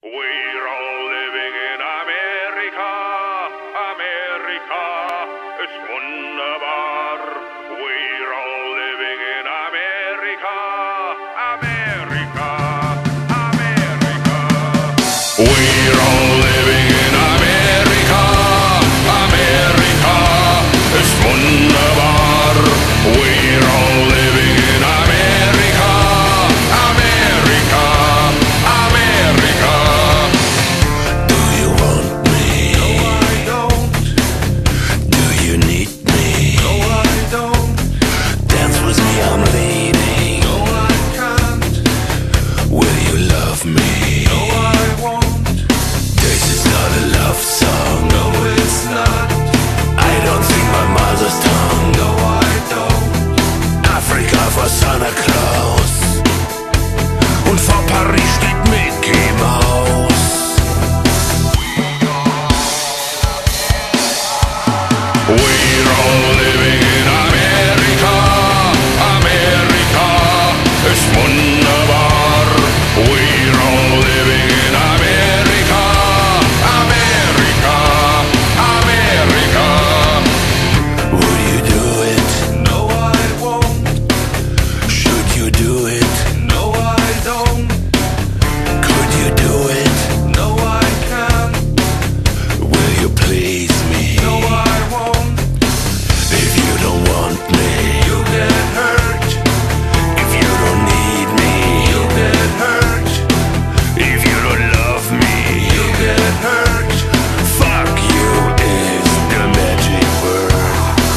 We're all living in America, America ist wunderbar. We're all living in America, America, America. We're all living in America, America ist wunderbar. We're all living in America, America, America. Do you want me? No, I don't. Do you need me? No, I don't. Dance with me, I'm leaving. No, I can't. Will you love me? No, I won't. This is not a love song. No, it's not. I don't sing my mother's tongue. No, I don't. Afrika for Santa Claus. Und vor Paris steht Mickey Mouse. We're all living in America, America ist wunderbar. We're all living in America, America, America. Will you do it? No, I won't. Should you do it? No, I don't. Could you do it? No, I can't. Will you please me? No, I won't. If you don't want me, You get hurt. if you don't need me, You get hurt. if you don't love me, You get hurt. fuck you is the magic word.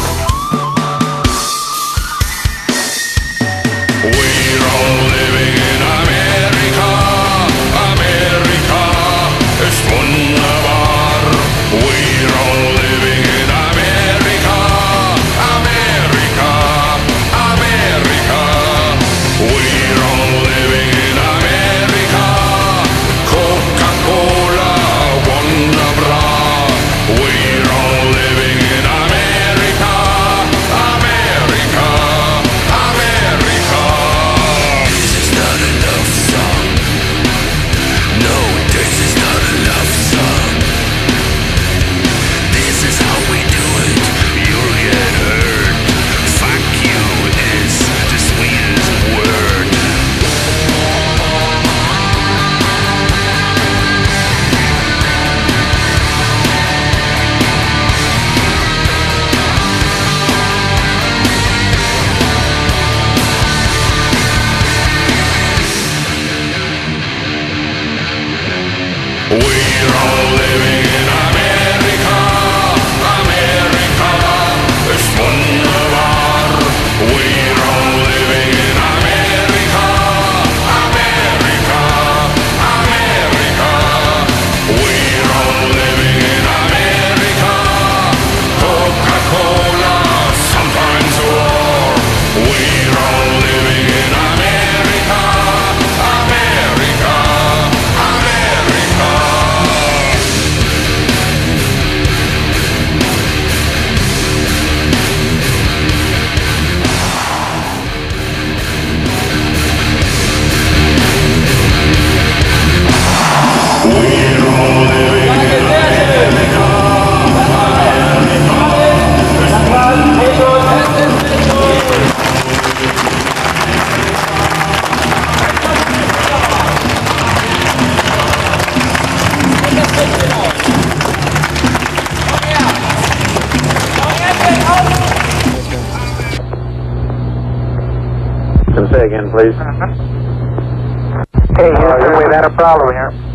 We're all living in America, America ist wunderbar. We're all living in America, America, America. We're all living in America. Coca-Cola, Wonderbra. We're all living in America, America, America. This is not a love song. No, this is not a love song. This is how we do it. You'll get hurt. Fuck you is the sweetest word. We're all living in America, America ist wunderbar. We're all living in America, America, America. We're all living in America. Coca-Cola, sometimes war. We're all living in America, America, America. Can you say again, please? Hey, we had a problem here.